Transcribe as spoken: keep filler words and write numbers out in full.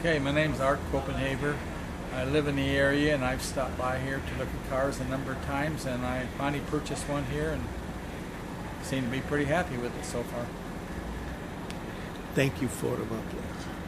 Okay, my name's Art Copenhaver. I live in the area and I've stopped by here to look at cars a number of times, and I finally purchased one here and seem to be pretty happy with it so far. Thank you for Upland.